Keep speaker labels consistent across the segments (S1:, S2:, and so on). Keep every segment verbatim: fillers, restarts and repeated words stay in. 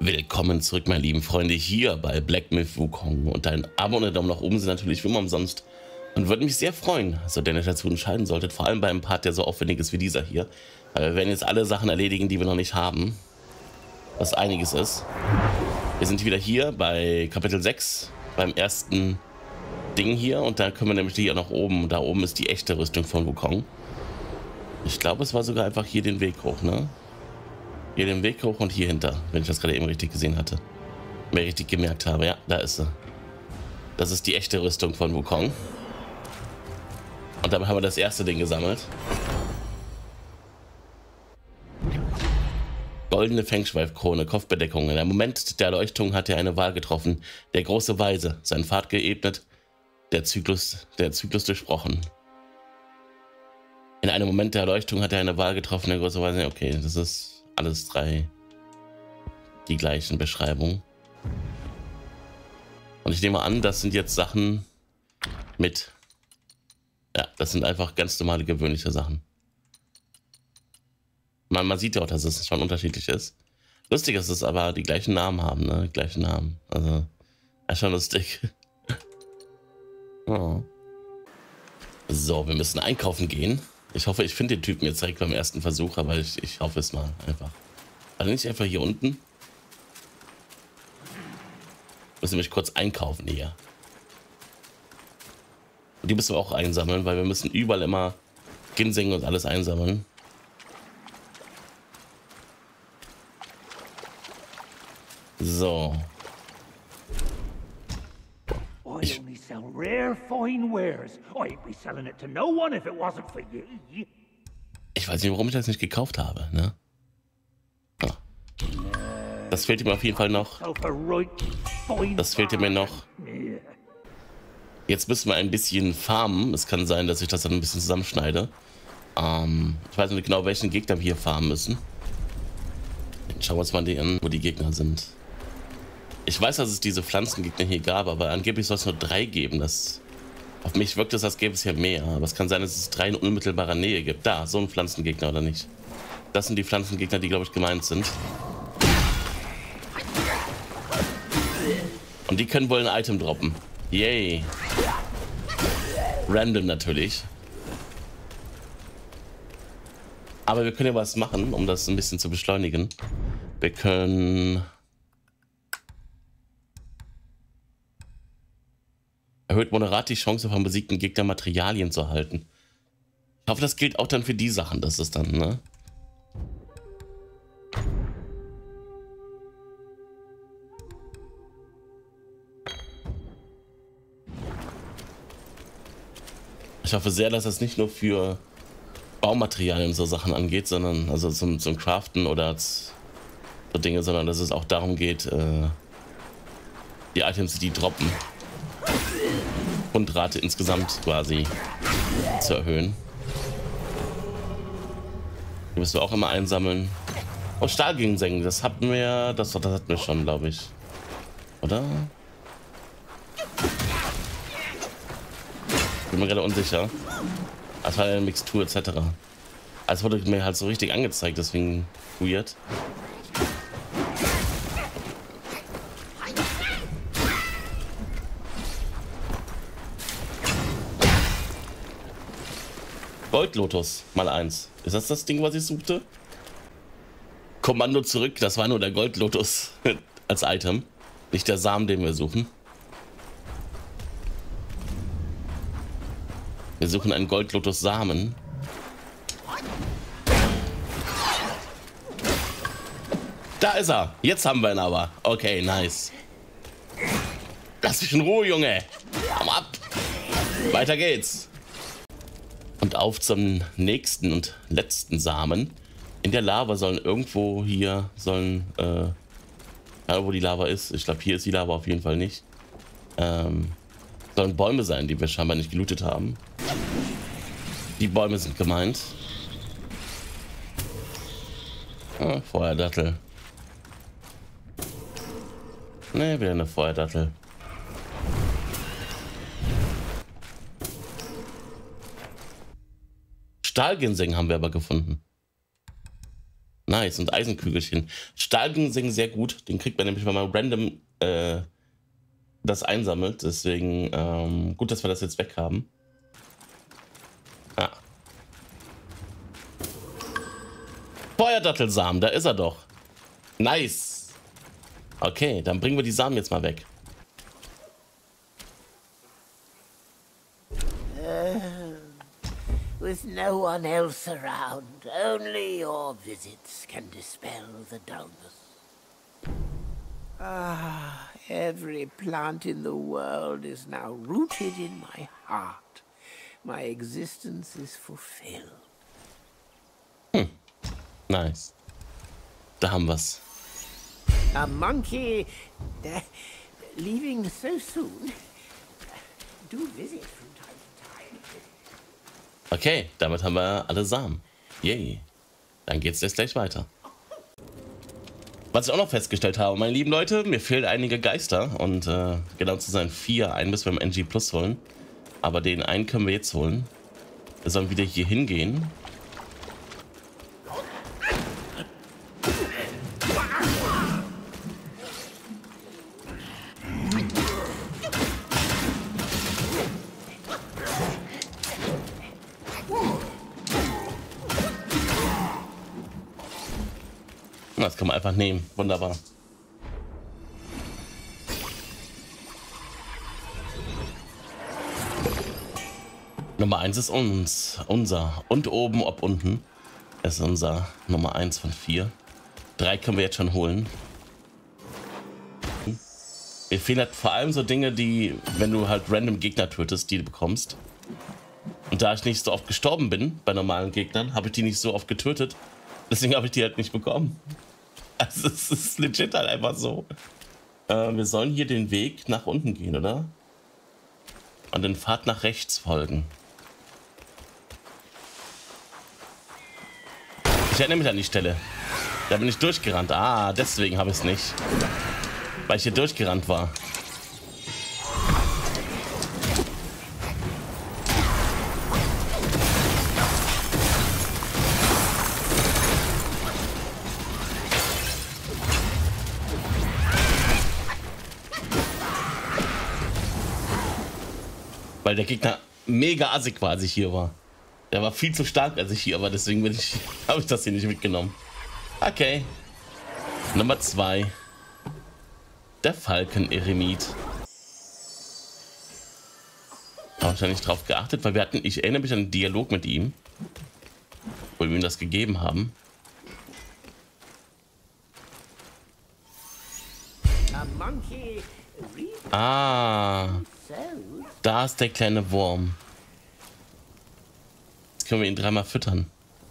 S1: Willkommen zurück, meine lieben Freunde, hier bei Black Myth Wukong. Und ein Abo und ein Daumen nach oben sind natürlich wie immer umsonst. Und würde mich sehr freuen, so denn ihr dazu entscheiden solltet, vor allem bei einem Part, der so aufwendig ist wie dieser hier. Weil wir werden jetzt alle Sachen erledigen, die wir noch nicht haben. Was einiges ist. Wir sind wieder hier bei Kapitel sechs, beim ersten Ding hier. Und da können wir nämlich hier nach oben. Da oben ist die echte Rüstung von Wukong. Ich glaube, es war sogar einfach hier den Weg hoch, ne? Hier den Weg hoch und hier hinter, wenn ich das gerade eben richtig gesehen hatte. Mir richtig gemerkt habe, ja, da ist sie. Das ist die echte Rüstung von Wukong. Und damit haben wir das erste Ding gesammelt. Goldene Fängschweifkrone, Kopfbedeckung. In einem Moment der Erleuchtung hat er eine Wahl getroffen. Der große Weise, seinen Pfad geebnet, der Zyklus, der Zyklus durchbrochen. In einem Moment der Erleuchtung hat er eine Wahl getroffen, der große Weise. Okay, das ist alles drei die gleichen Beschreibungen. Und ich nehme an, das sind jetzt Sachen mit... Ja, das sind einfach ganz normale, gewöhnliche Sachen. Man, man sieht ja auch, dass es schon unterschiedlich ist. Lustig ist es aber, die gleichen Namen haben, ne? Die gleichen Namen. Also, ja, schon lustig. Oh. So, wir müssen einkaufen gehen. Ich hoffe, ich finde den Typen jetzt direkt beim ersten Versuch, aber ich, ich hoffe es mal einfach. Also nicht einfach hier unten. Müssen wir mich kurz einkaufen hier. Und die müssen wir auch einsammeln, weil wir müssen überall immer Ginseng und alles einsammeln. So. Ich Ich weiß nicht, warum ich das nicht gekauft habe, ne? Ja. Das fehlt mir auf jeden Fall noch. Das fehlt mir noch. Jetzt müssen wir ein bisschen farmen. Es kann sein, dass ich das dann ein bisschen zusammenschneide. Ähm, ich weiß nicht genau, welchen Gegner wir hier farmen müssen. Jetzt schauen wir uns mal die an, wo die Gegner sind. Ich weiß, dass es diese Pflanzengegner hier gab, aber angeblich soll es nur drei geben. Das, auf mich wirkt es, als gäbe es hier mehr. Aber es kann sein, dass es drei in unmittelbarer Nähe gibt. Da, so ein Pflanzengegner oder nicht. Das sind die Pflanzengegner, die, glaube ich, gemeint sind. Und die können wohl ein Item droppen. Yay. Random natürlich. Aber wir können ja was machen, um das ein bisschen zu beschleunigen. Wir können... Erhöht moderat die Chance, von besiegten Gegnern Materialien zu erhalten. Ich hoffe, das gilt auch dann für die Sachen, das ist dann, ne? Ich hoffe sehr, dass das nicht nur für Baumaterialien und so Sachen angeht, sondern also zum, zum Craften oder so Dinge, sondern dass es auch darum geht, äh, die Items, die droppen, Grundrate insgesamt quasi zu erhöhen. Die müssen wir auch immer einsammeln. Und Stahlginseng, das hatten wir, das, das hatten wir schon, glaube ich. Oder? Bin mir gerade unsicher. Das war eine Mixtur et cetera. Es wurde mir halt so richtig angezeigt, deswegen weird. Goldlotus, mal eins. Ist das das Ding, was ich suchte? Kommando zurück, das war nur der Goldlotus als Item. Nicht der Samen, den wir suchen. Wir suchen einen Goldlotus-Samen. Da ist er. Jetzt haben wir ihn aber. Okay, nice. Lass mich in Ruhe, Junge. Komm ab. Weiter geht's. Und auf zum nächsten und letzten Samen. In der Lava sollen irgendwo hier, sollen, äh, ja, wo die Lava ist. Ich glaube, hier ist die Lava auf jeden Fall nicht. Ähm, sollen Bäume sein, die wir scheinbar nicht gelootet haben. Die Bäume sind gemeint. Ah, Feuerdattel. Ne, wieder eine Feuerdattel. Stahlginseng haben wir aber gefunden. Nice. Und Eisenkügelchen. Stahlginseng sehr gut. Den kriegt man nämlich, wenn man random äh, das einsammelt. Deswegen ähm, gut, dass wir das jetzt weg haben. Ja. Feuerdattelsamen, da ist er doch. Nice. Okay, dann bringen wir die Samen jetzt mal weg.
S2: Uh, with no one else around, only your visits can dispel the dullness. Ah, every plant in the world is now rooted in my heart. My existence is fulfilled.
S1: Hm. Nice. Da haben wir's.
S2: A monkey uh, leaving so soon. Do visit from time to time.
S1: Okay, damit haben wir alle Samen. Yay. Dann geht's jetzt gleich weiter. Was ich auch noch festgestellt habe, meine lieben Leute, mir fehlen einige Geister. Und äh, genau zu sein, vier. Einen müssen wir im N G Plus holen. Aber den einen können wir jetzt holen. Wir sollen wieder hier hingehen. Das kann man einfach nehmen. Wunderbar. Nummer eins ist uns. Unser. Und oben, ob unten. Das ist unser Nummer eins von vier. Drei können wir jetzt schon holen. Mir fehlen halt vor allem so Dinge, die, wenn du halt random Gegner tötest, die du bekommst. Und da ich nicht so oft gestorben bin bei normalen Gegnern, habe ich die nicht so oft getötet. Deswegen habe ich die halt nicht bekommen. Also es ist legit halt einfach so. Äh, wir sollen hier den Weg nach unten gehen, oder? Und den Pfad nach rechts folgen. Ich erinnere mich an die Stelle. Da bin ich durchgerannt. Ah, deswegen habe ich es nicht. Weil ich hier durchgerannt war. Weil der Gegner mega assig war, als ich hier war. Der war viel zu stark, als ich hier war, deswegen bin ich, habe ich das hier nicht mitgenommen. Okay. Nummer zwei. Der Falken-Eremit. Habe ich da nicht drauf geachtet, weil wir hatten, ich erinnere mich an den Dialog mit ihm, wo wir ihm das gegeben haben. Ah. Da ist der kleine Wurm. Jetzt können wir ihn dreimal füttern.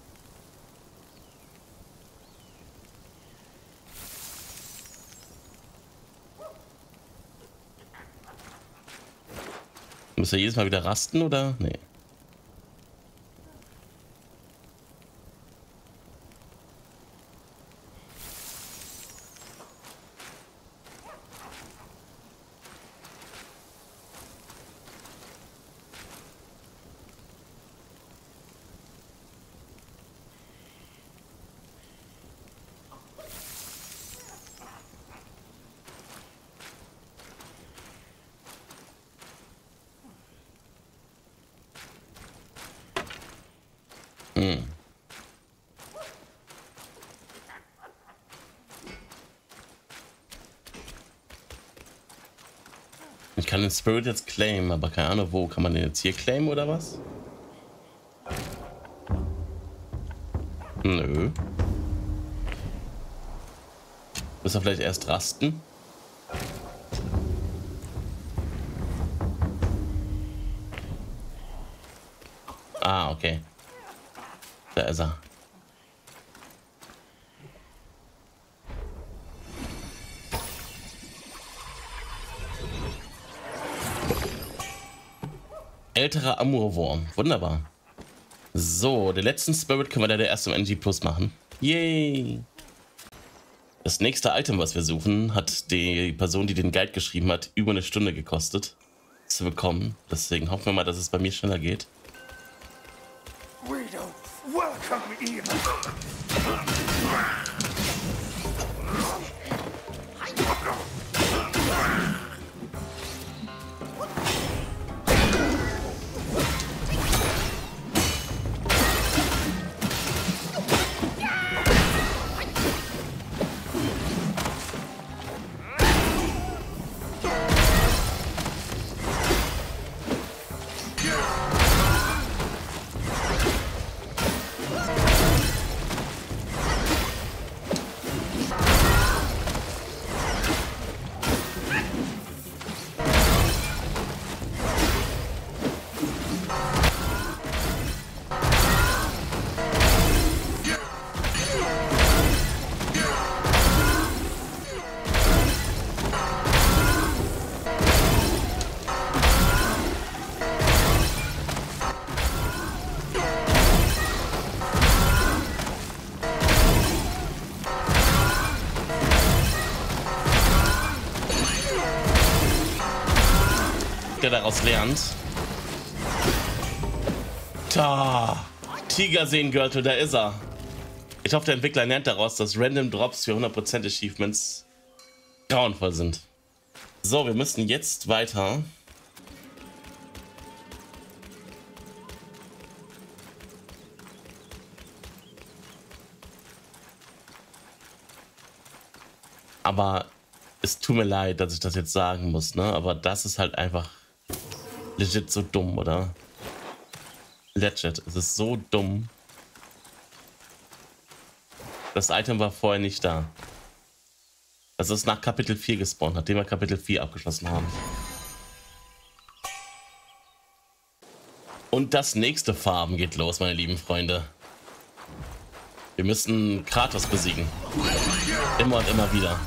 S1: Muss er jedes Mal wieder rasten, oder? Nee. Hm. Ich kann den Spirit jetzt claimen, aber keine Ahnung, wo. Kann man den jetzt hier claimen oder was? Nö. Muss er vielleicht erst rasten? Ah, okay. Da ist er. Älterer Amurwurm. Wunderbar. So, den letzten Spirit können wir leider erst im N G Plus machen. Yay! Das nächste Item, was wir suchen, hat die Person, die den Guide geschrieben hat, über eine Stunde gekostet zu bekommen. Deswegen hoffen wir mal, dass es bei mir schneller geht.
S2: We don't Welcome in.
S1: Der daraus lernt. Da, Tigerseengürtel, da ist er. Ich hoffe, der Entwickler lernt daraus, dass Random Drops für hundert Prozent Achievements grauenvoll sind. So, wir müssen jetzt weiter. Aber es tut mir leid, dass ich das jetzt sagen muss, ne? Aber das ist halt einfach legit so dumm, oder? Legit, es ist so dumm. Das Item war vorher nicht da. Das ist nach Kapitel vier gespawnt, nachdem wir Kapitel vier abgeschlossen haben. Und das nächste Farben geht los, meine lieben Freunde. Wir müssen Kratos besiegen. Immer und immer wieder.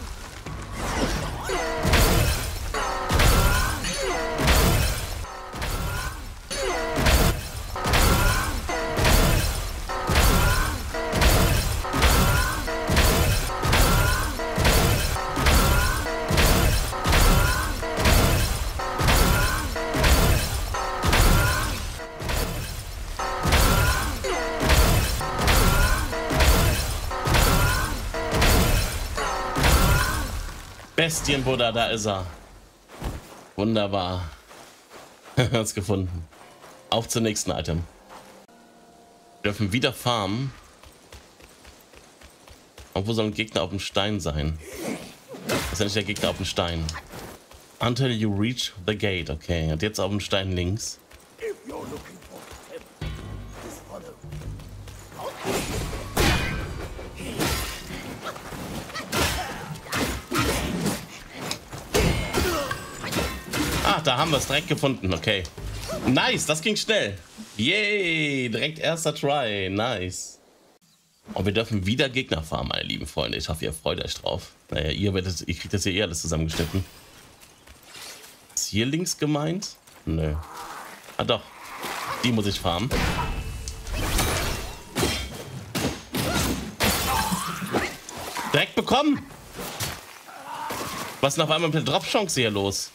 S1: Bestienbuddha, da ist er. Wunderbar. Hat's gefunden. Auf zum nächsten Item. Wir dürfen wieder farmen. Und wo soll ein Gegner auf dem Stein sein? Das ist ja nicht der Gegner auf dem Stein. Until you reach the gate. Okay, und jetzt auf dem Stein links. Ah, da haben wir es direkt gefunden. Okay. Nice, das ging schnell. Yay, direkt erster Try. Nice. Und wir dürfen wieder Gegner farmen, meine lieben Freunde. Ich hoffe, ihr freut euch drauf. Naja, ihr, werdet, ihr kriegt das hier eh alles zusammengeschnitten. Ist hier links gemeint? Nö. Ah doch. Die muss ich farmen. Direkt bekommen. Was ist noch einmal mit der Drop-Chance hier los?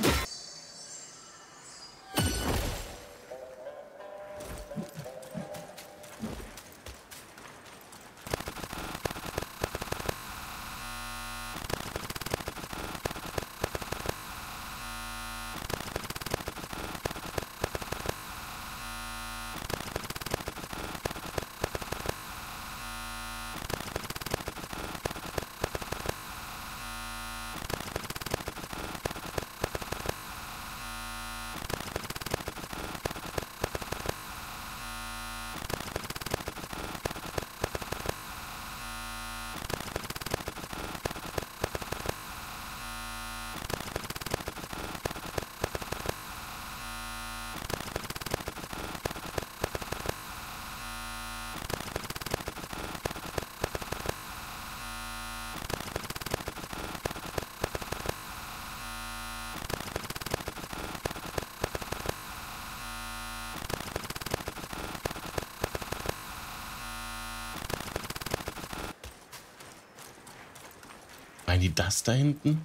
S1: Meinen die das da hinten?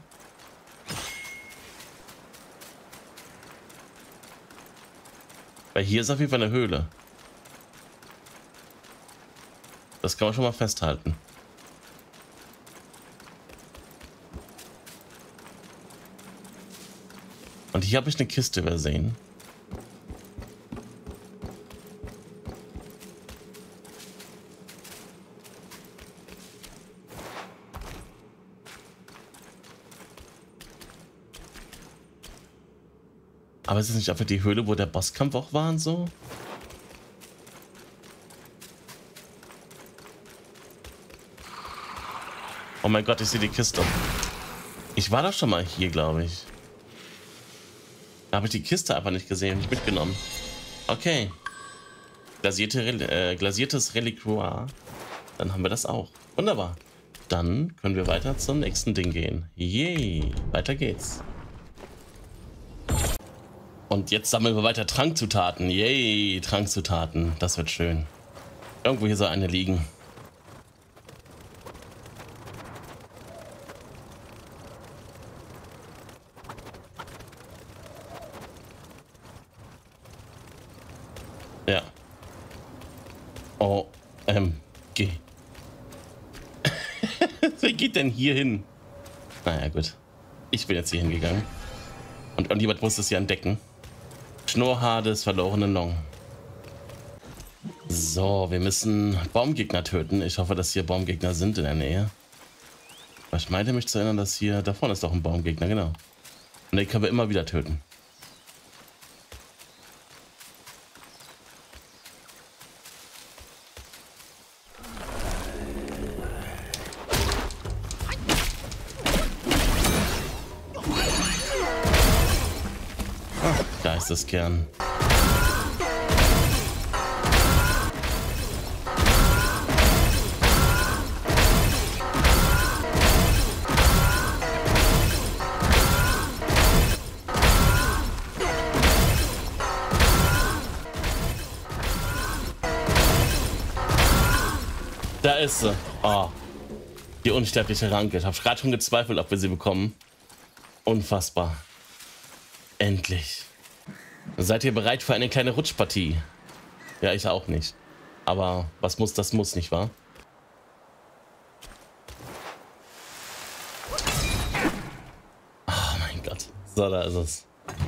S1: Weil hier ist auf jeden Fall eine Höhle. Das kann man schon mal festhalten. Und hier habe ich eine Kiste übersehen. Aber ist es nicht einfach die Höhle, wo der Bosskampf auch war und so? Oh mein Gott, ich sehe die Kiste. Ich war doch schon mal hier, glaube ich. Da habe ich die Kiste einfach nicht gesehen, nicht mitgenommen. Okay. Glasierte, äh, glasiertes Reliquar. Dann haben wir das auch. Wunderbar. Dann können wir weiter zum nächsten Ding gehen. Yay. Weiter geht's. Und jetzt sammeln wir weiter Trankzutaten. Yay, Trankzutaten. Das wird schön. Irgendwo hier soll eine liegen. Ja. O M G. Wer geht denn hier hin? Naja, gut. Ich bin jetzt hier hingegangen. Und irgendjemand muss es ja entdecken. Schnurrhaar des verlorenen Long. So, wir müssen Baumgegner töten. Ich hoffe, dass hier Baumgegner sind in der Nähe. Aber ich meinte mich zu erinnern, dass hier... Da vorne ist doch ein Baumgegner, genau. Und den können wir immer wieder töten. Geisteskern. Da ist sie. Oh. Die unsterbliche Ranke. Ich habe gerade schon gezweifelt, ob wir sie bekommen. Unfassbar. Endlich. Seid ihr bereit für eine kleine Rutschpartie? Ja, ich auch nicht. Aber was muss, das muss, nicht wahr? Oh mein Gott. So, da ist es.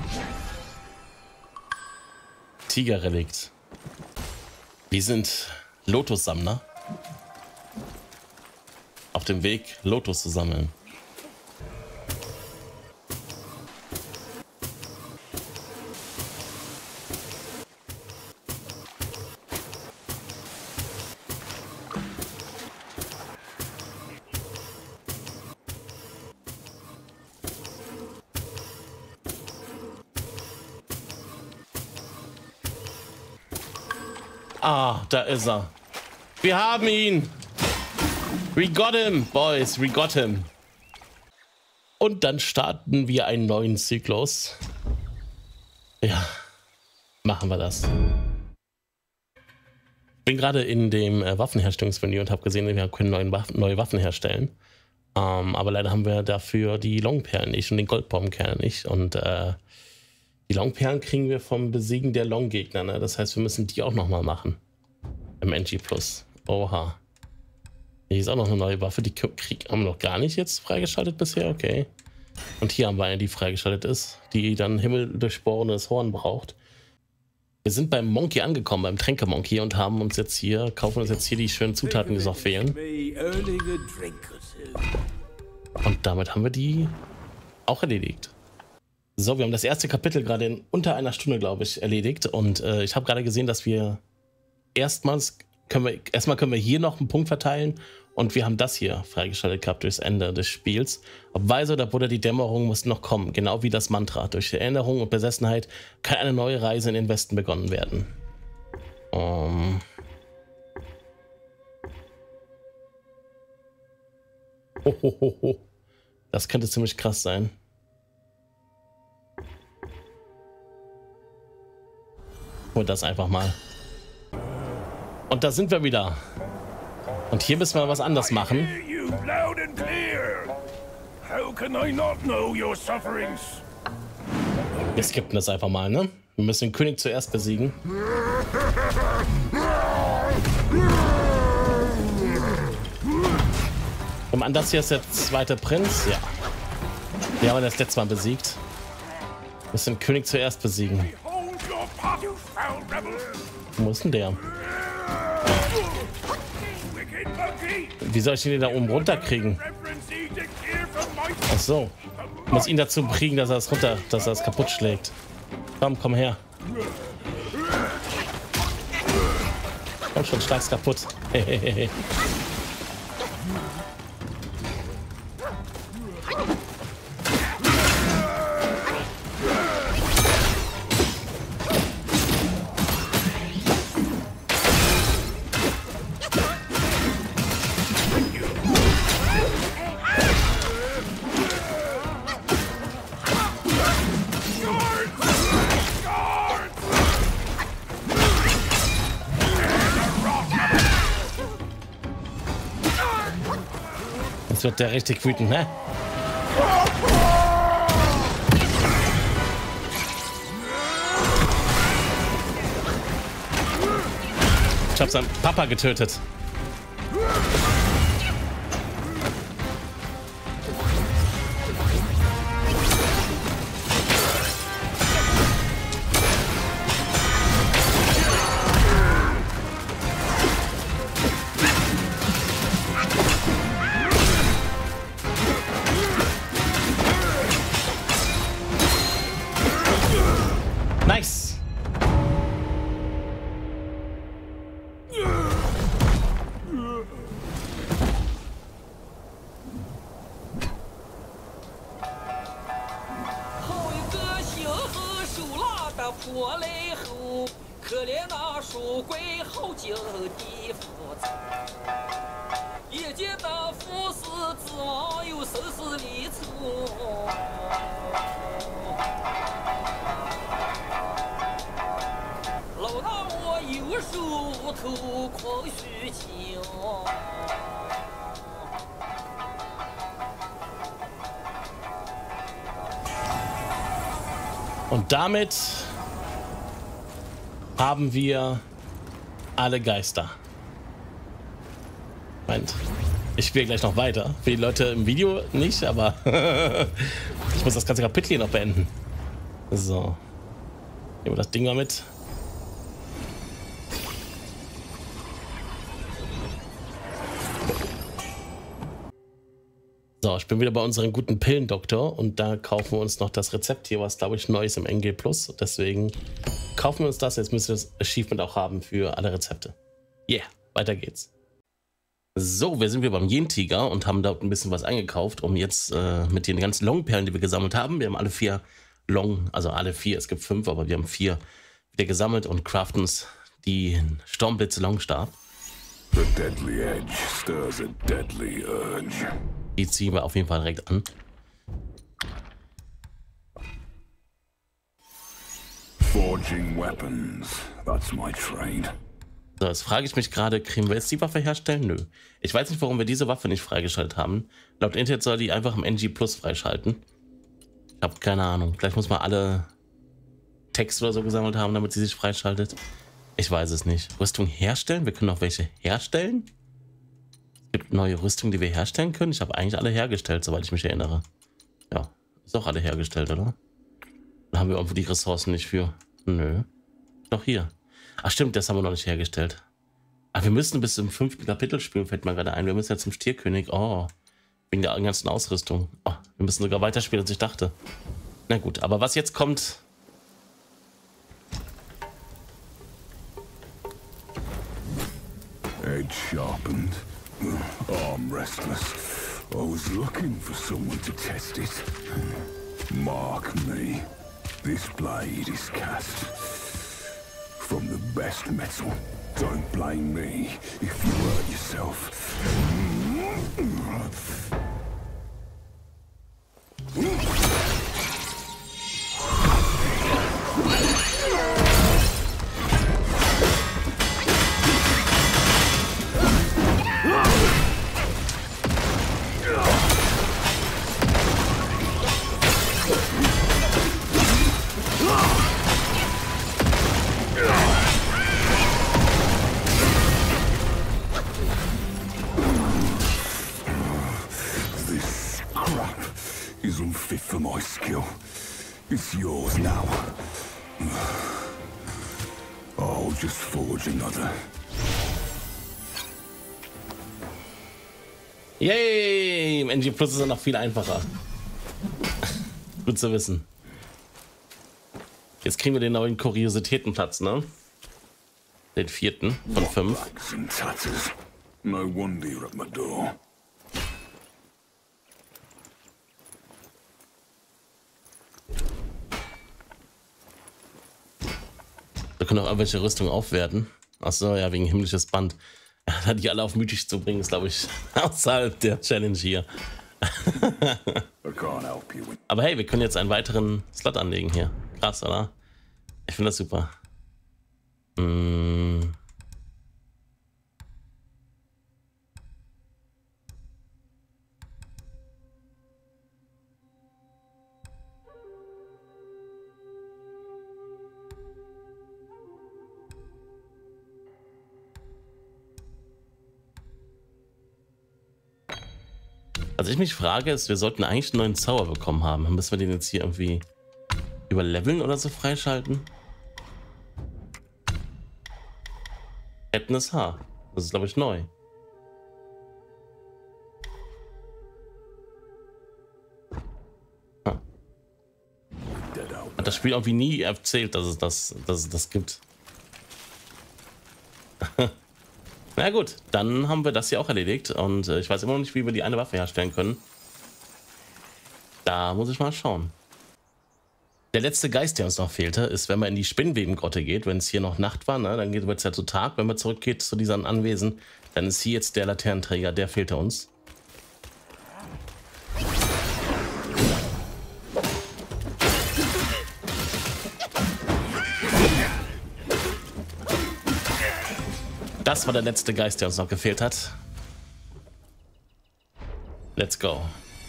S1: Tigerrelikt. Wir sind Lotussammler. Auf dem Weg, Lotus zu sammeln. Ah, da ist er. Wir haben ihn. We got him, boys. We got him. Und dann starten wir einen neuen Zyklus. Ja, machen wir das. Ich bin gerade in dem äh, Waffenherstellungsmenü und habe gesehen, wir können neuen Waffen, neue Waffen herstellen. Ähm, aber leider haben wir dafür die Longperlen nicht und den Goldbaumkern nicht. Und äh, die Longperlen kriegen wir vom Besiegen der Long-Gegner. Ne? Das heißt, wir müssen die auch nochmal machen. Im N G Plus. Oha. Hier ist auch noch eine neue Waffe. Die Krieg haben wir noch gar nicht jetzt freigeschaltet bisher. Okay. Und hier haben wir eine, die freigeschaltet ist. Die dann himmeldurchbohrenes Horn braucht. Wir sind beim Monkey angekommen, beim Tränke-Monkey und haben uns jetzt hier, kaufen uns jetzt hier die schönen Zutaten, die noch fehlen. Und damit haben wir die auch erledigt. So, wir haben das erste Kapitel gerade in unter einer Stunde, glaube ich, erledigt. Und äh, ich habe gerade gesehen, dass wir erstmals können wir, erstmal können wir hier noch einen Punkt verteilen. Und wir haben das hier freigeschaltet gehabt durchs Ende des Spiels. Ob Weise oder Bruder, die Dämmerung muss noch kommen. Genau wie das Mantra. Durch Erinnerung und Besessenheit kann eine neue Reise in den Westen begonnen werden. Um. Oh, oh, oh, oh. Das könnte ziemlich krass sein. Und das einfach mal. Und da sind wir wieder. Und hier müssen wir was anderes machen. Wir skippen das einfach mal, ne? Wir müssen den König zuerst besiegen.
S3: Komm an, das hier ist der zweite Prinz. Ja. Wir haben das letzte Mal besiegt. Wir müssen den König zuerst besiegen. Wo ist denn der? Wie soll ich den da oben runterkriegen? Ach so. Ich muss ihn dazu kriegen, dass er es runter, dass er es kaputt schlägt. Komm, komm her. Komm schon, schlag's kaputt. Hehehe. Jetzt wird der richtig wütend, ne? Ich habe seinen Papa getötet. Nice. Und damit haben wir alle Geister. Moment. Ich spiele gleich noch weiter. Für die Leute im Video nicht, aber ich muss das ganze Kapitel hier noch beenden. So. Nehmen wir das Ding mal mit. So, ich bin wieder bei unserem guten Pillendoktor und da kaufen wir uns noch das Rezept hier, was glaube ich neu ist im N G Plus. Deswegen kaufen wir uns das. Jetzt müssen wir das Achievement auch haben für alle Rezepte. Yeah, weiter geht's. So, wir sind wieder beim Yen-Tiger und haben dort ein bisschen was eingekauft, um jetzt äh, mit den ganzen Long-Perlen, die wir gesammelt haben. Wir haben alle vier Long, also alle vier, es gibt fünf, aber wir haben vier wieder gesammelt und craften uns die Sturmblitze Longstab.
S4: The deadly edge stirs a deadly urge.
S3: Die ziehen wir auf jeden Fall direkt an.
S4: Forging weapons, that's my trade.
S3: So, jetzt frage ich mich gerade, kriegen wir jetzt die Waffe herstellen? Nö. Ich weiß nicht, warum wir diese Waffe nicht freigeschaltet haben. Laut Internet soll die einfach im N G Plus freischalten. Ich habe keine Ahnung. Vielleicht muss man alle Texte oder so gesammelt haben, damit sie sich freischaltet. Ich weiß es nicht. Rüstung herstellen? Wir können auch welche herstellen? Es gibt neue Rüstungen, die wir herstellen können. Ich habe eigentlich alle hergestellt, soweit ich mich erinnere. Ja, ist auch alle hergestellt, oder? Da haben wir irgendwo die Ressourcen nicht für. Nö. Doch hier. Ach stimmt, das haben wir noch nicht hergestellt. Ach, wir müssen bis zum fünften Kapitel spielen, fällt mir gerade ein. Wir müssen ja zum Stierkönig. Oh, wegen der ganzen Ausrüstung. Oh, wir müssen sogar weiterspielen, als ich dachte. Na gut, aber was jetzt kommt...
S4: Edge sharpened, arm restless. I was looking for someone to test it. Mark me. This blade is cast from the best metal. Don't blame me if you hurt yourself. is unfit for my skill. It's yours now. I'll just forge another.
S3: Yay! Im N G Plus ist er noch viel einfacher. Gut zu wissen. Jetzt kriegen wir den neuen Kuriositätenplatz, ne? Den vierten von fünf.
S4: No wonder you're at my door.
S3: Wir können auch irgendwelche Rüstungen aufwerten. Achso, ja, wegen himmlisches Band. Ja, die alle auf mythisch zu bringen, ist, glaube ich, außerhalb der Challenge hier. Aber hey, wir können jetzt einen weiteren Slot anlegen hier. Krass, oder? Ich finde das super. Hm. Was ich mich frage, ist, wir sollten eigentlich einen neuen Zauber bekommen haben. Müssen wir den jetzt hier irgendwie über Leveln oder so freischalten? Kenntnis H. Das ist, glaube ich, neu. Ah. Hat das Spiel irgendwie nie erzählt, dass es das, dass es das gibt. Na gut, dann haben wir das hier auch erledigt und äh, ich weiß immer noch nicht, wie wir die eine Waffe herstellen können. Da muss ich mal schauen. Der letzte Geist, der uns noch fehlte, ist, wenn man in die Spinnwebengrotte geht, wenn es hier noch Nacht war, ne, dann wird es ja zu Tag. Wenn man zurückgeht zu diesen Anwesen, dann ist hier jetzt der Laternenträger, der fehlte uns. Das war der letzte Geist, der uns noch gefehlt hat. Let's go.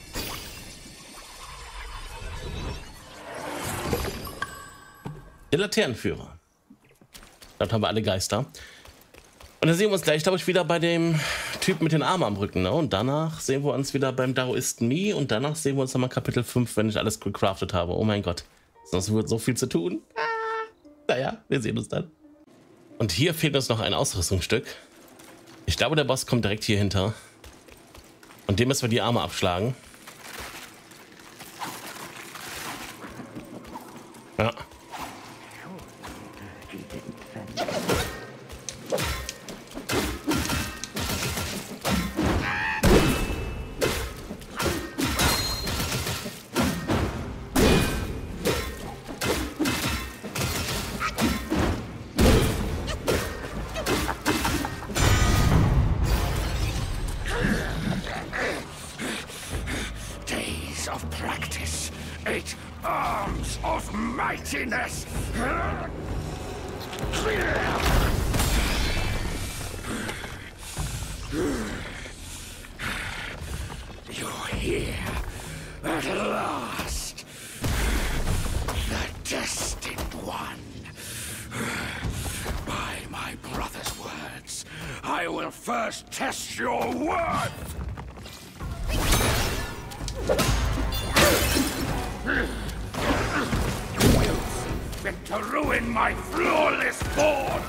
S3: Der Laternenführer. Dann haben wir alle Geister. Und dann sehen wir uns gleich, glaube ich, wieder bei dem Typ mit den Armen am Rücken. Ne? Und danach sehen wir uns wieder beim Daoisten Mi. Und danach sehen wir uns nochmal Kapitel fünf, wenn ich alles gecraftet habe. Oh mein Gott. Sonst wird so viel zu tun. Ah, naja, wir sehen uns dann. Und hier fehlt uns noch ein Ausrüstungsstück. Ich glaube, der Boss kommt direkt hier hinter. Und dem müssen wir die Arme abschlagen. Ja.
S2: You're here at last, the destined one. By my brother's words, I will first test your worth. Fit to ruin my flawless board.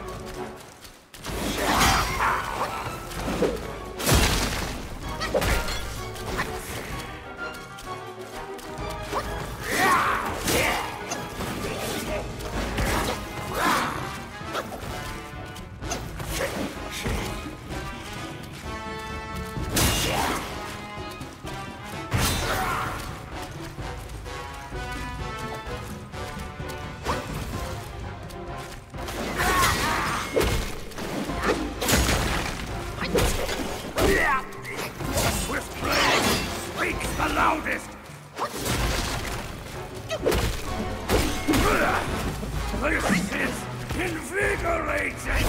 S2: This is invigorating!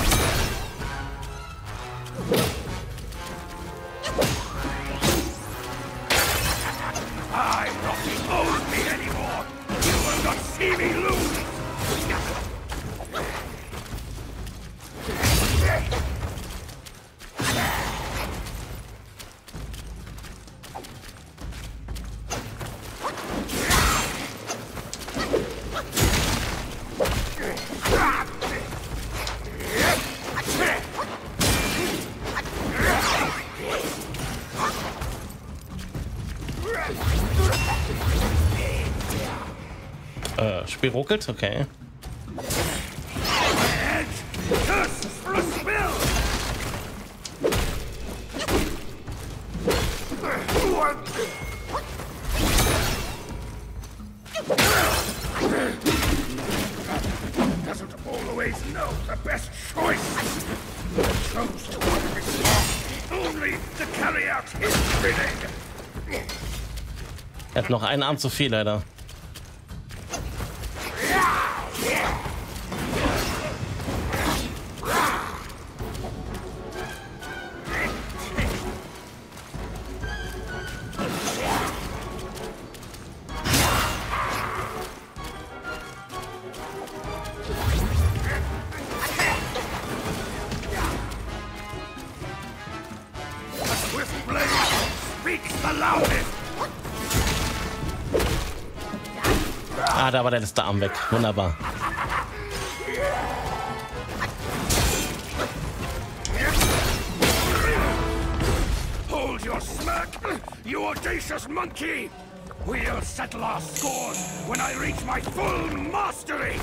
S2: I'm not the old me anymore! You will not see me lose!
S3: Äh, Spiel ruckelt, okay.
S4: Doesn't always know the best choice. Chose to work this long only to carry out his bidding.
S3: Er hat noch einen Arm zu viel, leider. Ah, da war der letzte Arm weg. Wunderbar.
S4: Hold your smirk, you audacious monkey! We'll settle our scores when I reach my full mastery!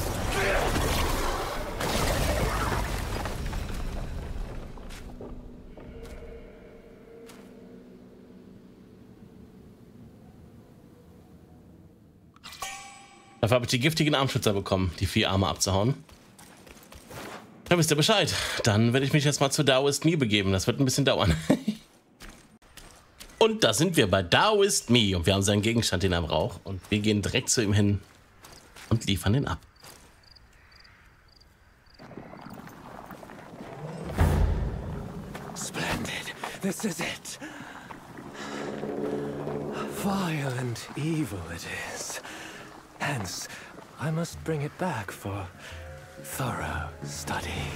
S3: Dafür habe ich die giftigen Armschützer bekommen, die vier Arme abzuhauen. Dann wisst ihr Bescheid. Dann werde ich mich jetzt mal zu Daoist Me begeben. Das wird ein bisschen dauern. Und da sind wir bei Daoist Me. Und wir haben seinen Gegenstand, den er braucht. Und wir gehen direkt zu ihm hin und liefern den ab.
S5: Splendid. This is it. Vile and evil it is. Hence, I must bring it back for thorough study.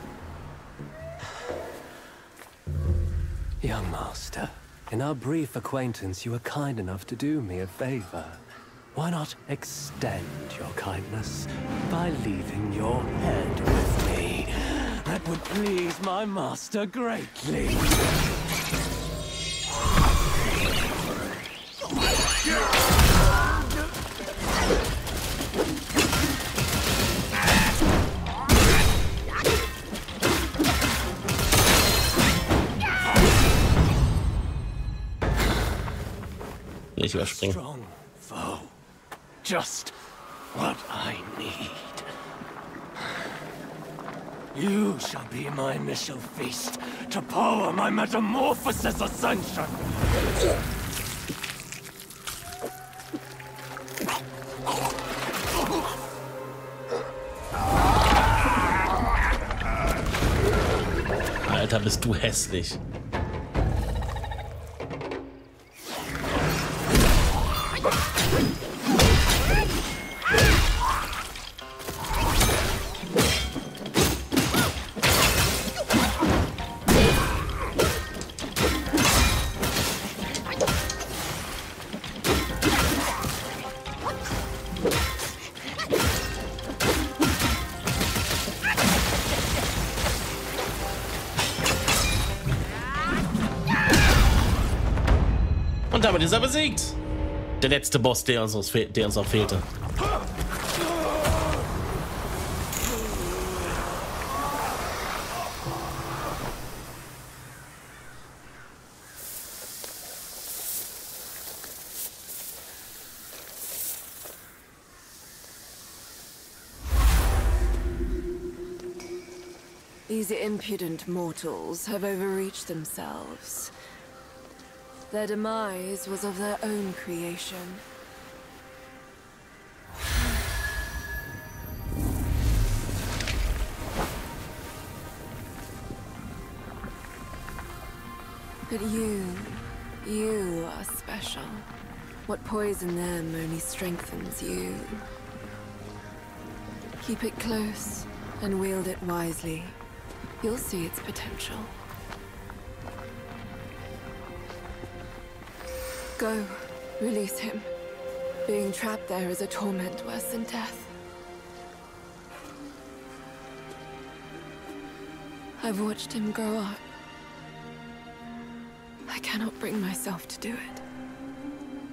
S5: Young master, in our brief acquaintance, you were kind enough to do me a favor. Why not extend your kindness by leaving your head with me? That would please my master greatly.
S3: Nicht überspringen.
S5: Strong foe. Just what I need. You shall be my initial feast to power my metamorphosis ascension.
S3: Alter, bist du hässlich. Und damit ist er besiegt. Der letzte Boss, der uns, der uns noch fehlte.
S6: These impudent mortals have overreached themselves. Their demise was of their own creation. But you, you are special. What poisoned them only strengthens you. Keep it close and wield it wisely. You'll see its potential. Go. Release him. Being trapped there is a torment worse than death. I've watched him grow up. I cannot bring myself to do it.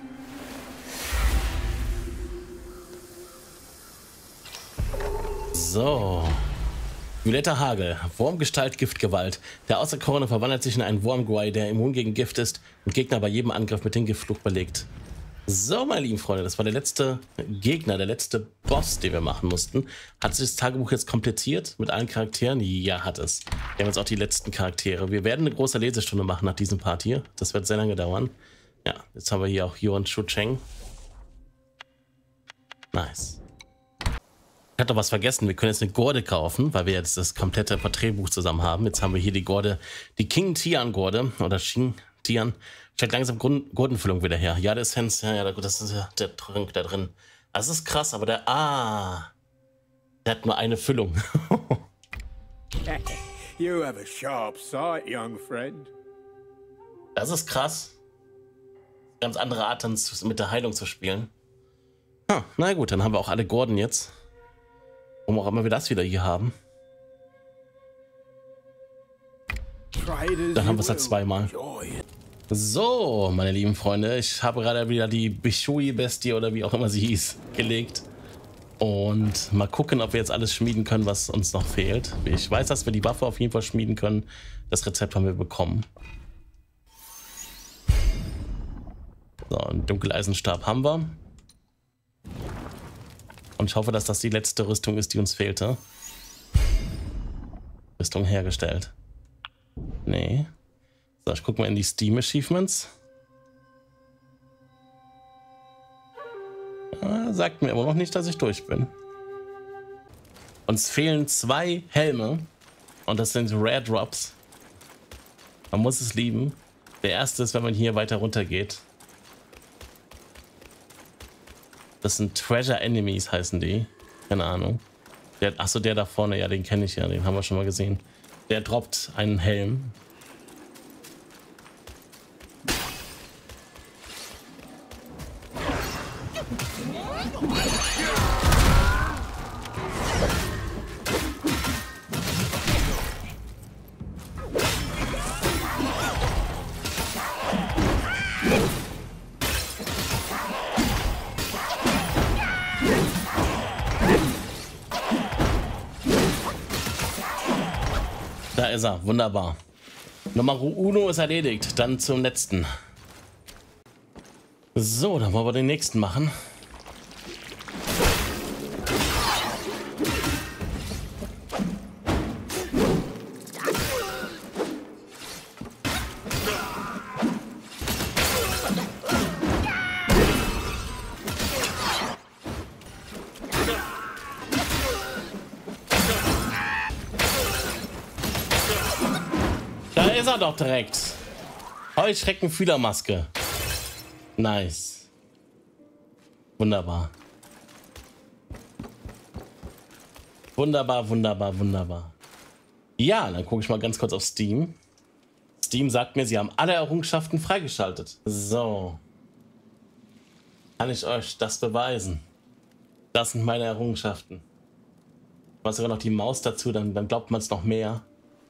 S3: So. Violetter Hagel. Wurmgestalt, Giftgewalt. Der Auserkorene verwandelt sich in einen Wurmguai, der immun gegen Gift ist und Gegner bei jedem Angriff mit dem Giftfluch belegt. So, meine lieben Freunde, das war der letzte Gegner, der letzte Boss, den wir machen mussten. Hat sich das Tagebuch jetzt komplettiert mit allen Charakteren? Ja, hat es. Wir haben jetzt auch die letzten Charaktere. Wir werden eine große Lesestunde machen nach diesem Part hier. Das wird sehr lange dauern. Ja, jetzt haben wir hier auch Yuan Shu-Cheng. Nice. Ich hatte was vergessen. Wir können jetzt eine Gorde kaufen, weil wir jetzt das komplette Porträtbuch zusammen haben. Jetzt haben wir hier die Gorde, die King Tian Gorde oder Xing Tian. Stellt langsam Gurdenfüllung wieder her. Ja, der Essenz, ja, ja, das ist ja der Trank da drin. Das ist krass, aber der, ah, der hat nur eine Füllung.
S2: You have a sharp sight, young friend.
S3: Das ist krass. Ganz andere Art, dann mit der Heilung zu spielen. Ah, na gut, dann haben wir auch alle Gorden jetzt. Warum auch immer wir das wieder hier haben. Dann haben wir es halt zweimal. So, meine lieben Freunde, ich habe gerade wieder die Bishui-Bestie oder wie auch immer sie hieß, gelegt. Und mal gucken, ob wir jetzt alles schmieden können, was uns noch fehlt. Ich weiß, dass wir die Waffe auf jeden Fall schmieden können. Das Rezept haben wir bekommen. So, einen Dunkeleisenstab haben wir. Und ich hoffe, dass das die letzte Rüstung ist, die uns fehlte. Rüstung hergestellt. Nee. So, ich gucke mal in die Steam Achievements. Ja, sagt mir immer noch nicht, dass ich durch bin. Uns fehlen zwei Helme. Und das sind Rare Drops. Man muss es lieben. Der erste ist, wenn man hier weiter runter geht. Das sind Treasure Enemies, heißen die. Keine Ahnung. Der, achso, der da vorne, ja, den kenne ich ja. Den haben wir schon mal gesehen. Der droppt einen Helm. Da ist er, wunderbar. Nummer uno ist erledigt, dann zum letzten. So, dann wollen wir den nächsten machen. Da ist er doch direkt. Heuschreckenfühlermaske. Nice. Wunderbar. Wunderbar, wunderbar, wunderbar. Ja, dann gucke ich mal ganz kurz auf Steam. Steam sagt mir, sie haben alle Errungenschaften freigeschaltet. So. Kann ich euch das beweisen? Das sind meine Errungenschaften. Was sogar noch die Maus dazu, dann, dann glaubt man es noch mehr.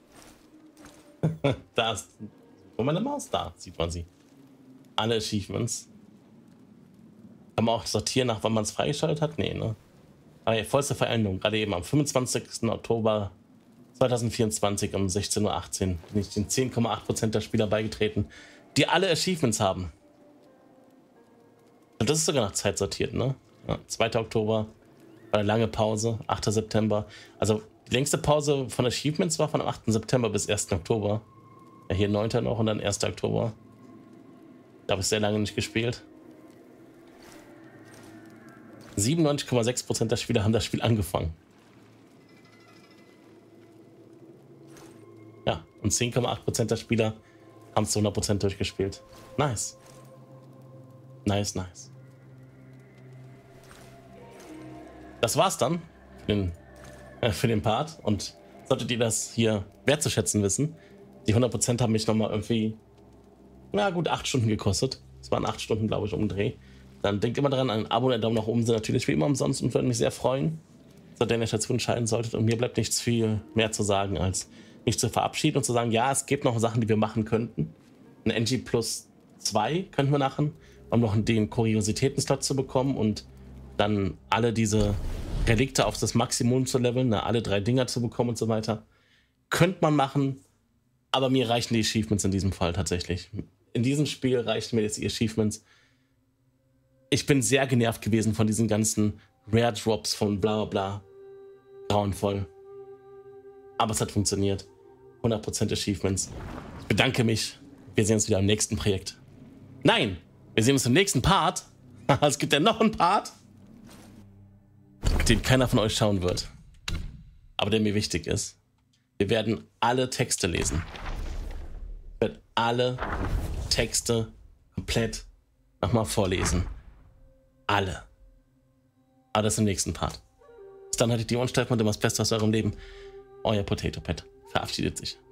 S3: Da ist wo meine Maus, da sieht man sie. Alle Achievements. Kann man auch sortieren, nach wann man es freigeschaltet hat? Nee, ne? Aber vollste Veränderung. Gerade eben am fünfundzwanzigsten Oktober zweitausendvierundzwanzig um sechzehn Uhr achtzehn bin ich den zehn Komma acht Prozent der Spieler beigetreten, die alle Achievements haben. Und das ist sogar nach Zeit sortiert, ne? Ja, zweiter Oktober war eine lange Pause, achter September. Also die längste Pause von Achievements war von achten September bis ersten Oktober. Ja, hier neunter noch und dann erster Oktober. Da habe ich sehr lange nicht gespielt. siebenundneunzig Komma sechs Prozent der Spieler haben das Spiel angefangen. Ja, und zehn Komma acht Prozent der Spieler haben es zu hundert Prozent durchgespielt. Nice. Nice, nice. Das war's dann für den, äh, für den Part. Und solltet ihr das hier wertzuschätzen wissen, die hundert Prozent haben mich nochmal irgendwie, na gut, acht Stunden gekostet. Es waren acht Stunden, glaube ich, um den Dreh. Dann denkt immer daran, ein Abo und ein Daumen nach oben sind natürlich wie immer umsonst und würde mich sehr freuen, solltet ihr euch dazu entscheiden solltet. Und mir bleibt nichts viel mehr zu sagen, als mich zu verabschieden und zu sagen, ja, es gibt noch Sachen, die wir machen könnten. Ein N G Plus zwei könnten wir machen, um noch den Kuriositäten-Slot zu bekommen und dann alle diese Relikte auf das Maximum zu leveln, ne, alle drei Dinger zu bekommen und so weiter. Könnte man machen, aber mir reichen die Achievements in diesem Fall tatsächlich. In diesem Spiel reichen mir jetzt die Achievements. Ich bin sehr genervt gewesen von diesen ganzen Rare Drops von bla bla bla. Grauenvoll. Aber es hat funktioniert. hundert Prozent Achievements. Ich bedanke mich. Wir sehen uns wieder im nächsten Projekt. Nein! Wir sehen uns im nächsten Part. Es gibt ja noch einen Part, den keiner von euch schauen wird. Aber der mir wichtig ist. Wir werden alle Texte lesen. Ich werde alle Texte komplett nochmal vorlesen. Alle. Aber das im nächsten Part. Bis dann hatte ich die Ohren steif und immer das Beste aus eurem Leben. Euer Potato Pet verabschiedet sich.